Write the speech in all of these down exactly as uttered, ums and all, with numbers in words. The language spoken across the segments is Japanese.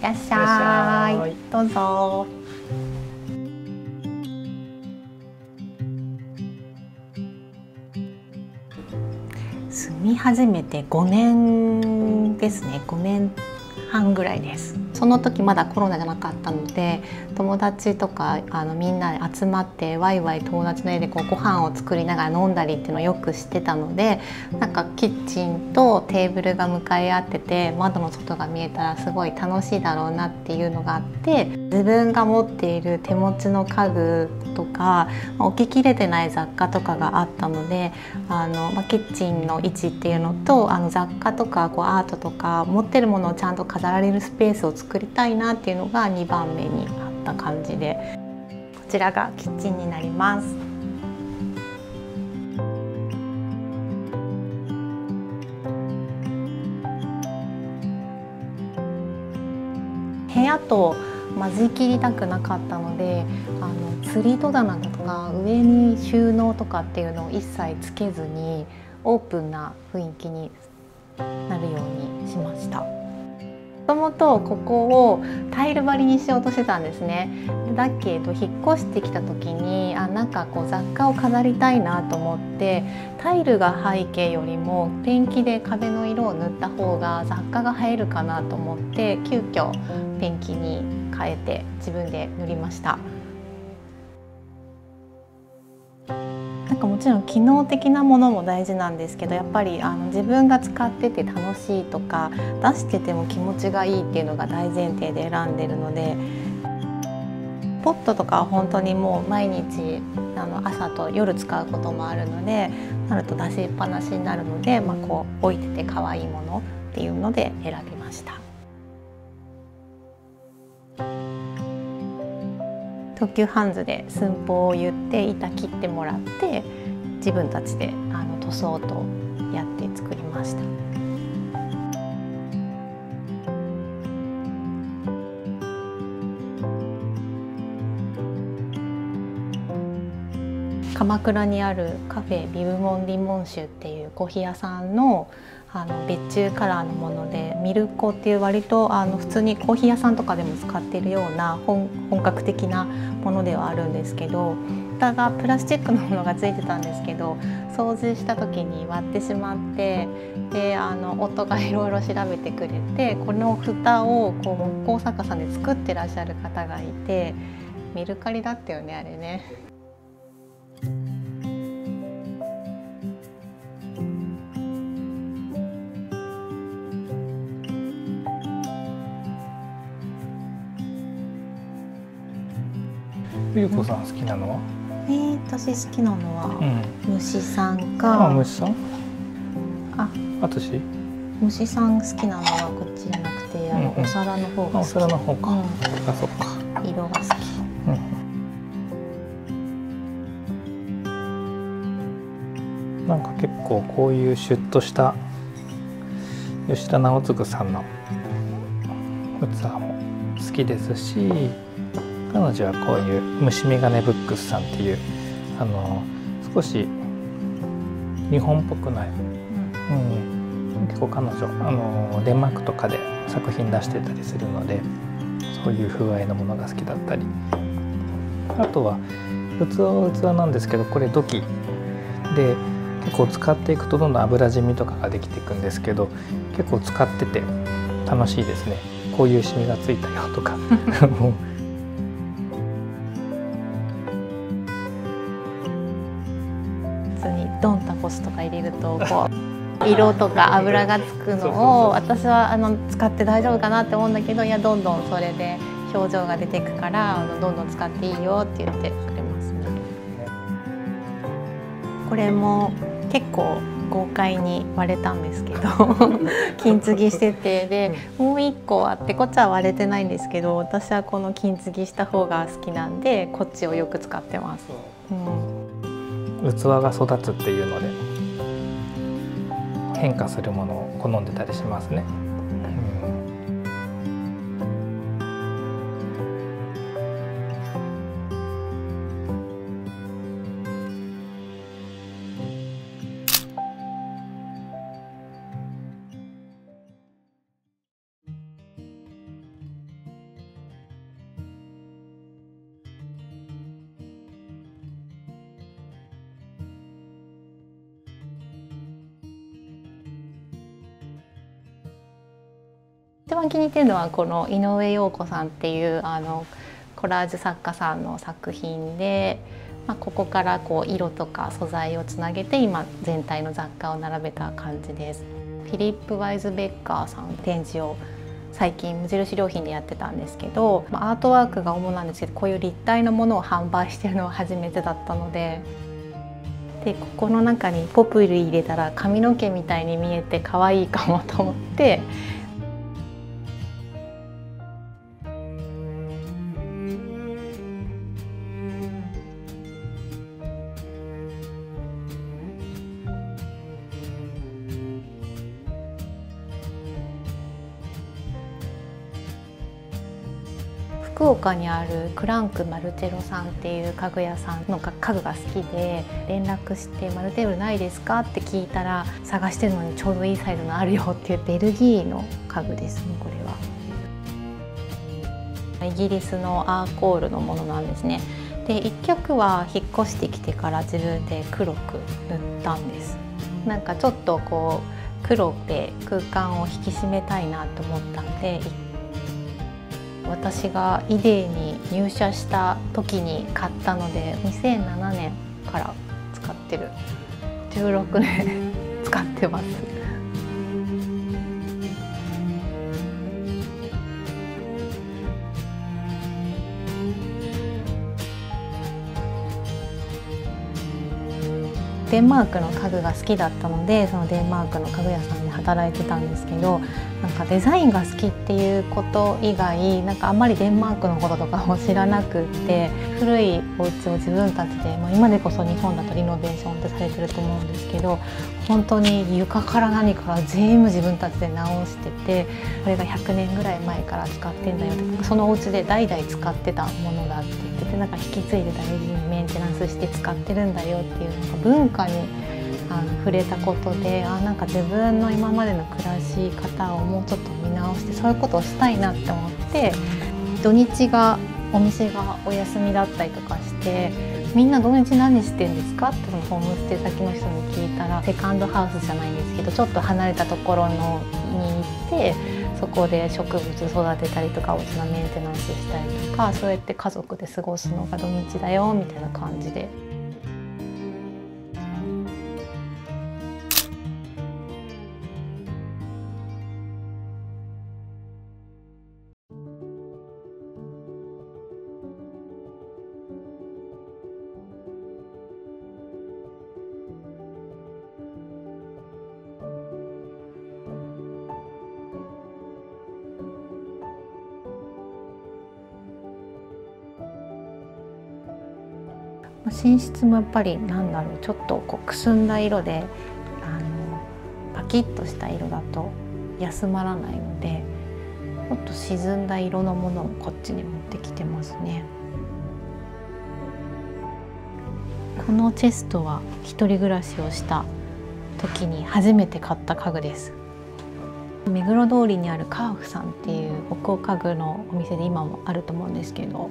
らっしゃい。 いらっしゃい。 どうぞ。住み始めてごねんですね。ごねんはんぐらいです。その時まだコロナじゃなかったので、友達とかあのみんなで集まってワイワイ友達の家でこうご飯を作りながら飲んだりっていうのをよくしてたので、なんかキッチンとテーブルが向かい合ってて窓の外が見えたらすごい楽しいだろうなっていうのがあって、自分が持っている手持ちの家具とか置ききれてない雑貨とかがあったので、あの、まあ、キッチンの位置っていうのとあの雑貨とかこうアートとか持ってるものをちゃんと飾られるスペースを作りたいなっていうのがにばんめにあった感じで、こちらがキッチンになります。部屋と混じりたくなかったので、あの釣り戸棚とか上に収納とかっていうのを一切つけずにオープンな雰囲気になるようにしました。もともとここをタイル張りにしようとしてたんですね。だけど引っ越してきた時にあなんかこう雑貨を飾りたいなと思って、タイルが背景よりもペンキで壁の色を塗った方が雑貨が映えるかなと思って急遽ペンキに変えて自分で塗りました。なんかもちろん機能的なものも大事なんですけど、やっぱりあの自分が使ってて楽しいとか出してても気持ちがいいっていうのが大前提で選んでるので、ポットとかは本当にもう毎日あの朝と夜使うこともあるので、なると出しっぱなしになるので、まあ、こう置いてて可愛いものっていうので選びました。東急ハンズで寸法を言って板切ってもらって、自分たちであの塗装とやって作りました。鎌倉にあるカフェビブモンリモン酒っていうコーヒー屋さんのあの別注カラーのもので、ミルコっていう割とあの普通にコーヒー屋さんとかでも使っているような 本, 本格的なものではあるんですけど、蓋がプラスチックのものがついてたんですけど、掃除した時に割ってしまって、であの夫がいろいろ調べてくれて、この蓋をこう木工作家さんで作ってらっしゃる方がいて、メルカリだったよねあれね。 ゆうこさん好きなのは？ えー、私好きなのは、うん、虫さんか。あ、 か。 虫さん。 あ、 私。 虫さん好きなのはこっちじゃなくて、あの、うんうん、お皿の方が好き。 お皿の方か。うん、あ、そっか。 色が好き。 うん、なんか結構こういうシュッとした吉田直嗣さんの器も好きですし、彼女はこういう虫眼鏡ブックスさんっていうあの少し日本っぽくない、うんうん、結構彼女あのデンマークとかで作品出してたりするので、そういう風合いのものが好きだったり、あとは器は器なんですけど、これ土器で結構使っていくとどんどん油染みとかができていくんですけど、結構使ってて楽しいですね。こういうシミがついたよとかドンタコスとか入れるとこう色とか油がつくのを私はあの使って大丈夫かなって思うんだけど、いやどんどんそれで表情が出てくからあのどんどん使っていいよって言ってくれますね。これも結構豪快に割れたんですけど金継ぎしてて、でもう一個あって、こっちは割れてないんですけど、私はこの金継ぎした方が好きなんでこっちをよく使ってます。うん、 器が育つっていうので変化するものを好んでたりしますね。 一番気に入ってるのはこの井上陽子さんっていうあのコラージュ作家さんの作品で、まあ、ここからこう色とか素材をつなげて今全体の雑貨を並べた感じです。フィリップ・ワイズベッカーさん展示を最近無印良品でやってたんですけど、アートワークが主なんですけど、こういう立体のものを販売してるのは初めてだったので、でここの中にポプリ入れたら髪の毛みたいに見えて可愛いかもと思って。福岡にあるクランクマルテロさんっていう家具屋さんの家具が好きで連絡して「マルテロないですか?」って聞いたら「探してるのにちょうどいいサイズのあるよ」って言って、ベルギーの家具ですね。これはイギリスのアーコールのものなんですね。でいっきょくは引っ越してきてから自分で黒く塗ったんです。なんかちょっとこう黒で空間を引き締めたいなと思ったんで、私がイデーに入社した時に買ったのでにせんななねんから使ってる。じゅうろくねん使ってます。デンマークの家具が好きだったので、そのデンマークの家具屋さんで働いてたんですけど、なんかデザインが好きっていうこと以外なんかあんまりデンマークのこととかも知らなくって、古いお家を自分たちで、まあ、今でこそ日本だとリノベーションってされてると思うんですけど、本当に床から何から全部自分たちで直してて、これがひゃくねんぐらい前から使ってんだよって、そのお家で代々使ってたものだって言ってて、なんか引き継いで大事にメンテナンスして使ってるんだよっていうなんか文化にあの触れたことで、あなんか自分の今までの暮らし方をもうちょっと見直して、そういうことをしたいなって思って、土日がお店がお休みだったりとかして、みんな土日何してんですかってそのホームステイ先の人に聞いたら、セカンドハウスじゃないんですけどちょっと離れたところのに行って、そこで植物育てたりとかお家のメンテナンスしたりとか、そうやって家族で過ごすのが土日だよみたいな感じで。寝室もやっぱりなんだろう、ちょっとこうくすんだ色であのパキッとした色だと休まらないので、ちょっと沈んだ色のものをこっちに持ってきてますね。このチェストは一人暮らしをした時に初めて買った家具です。目黒通りにあるカーフさんっていう北欧家具のお店で今もあると思うんですけど、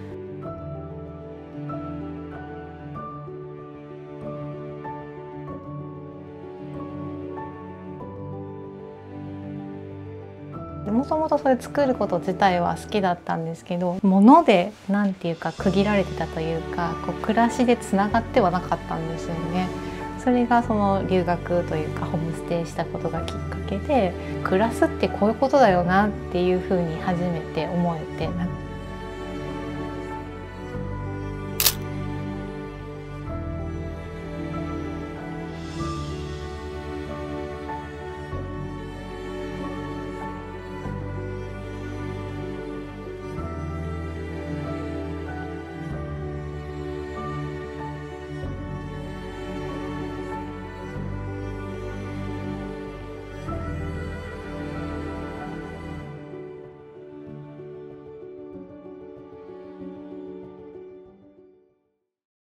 もともとそれ作ること自体は好きだったんですけど、物でなんていうか区切られてたというか、こう暮らしでつながってはなかったんですよね。それがその留学というかホームステイしたことがきっかけで、暮らすってこういうことだよなっていうふうに初めて思えて、なんか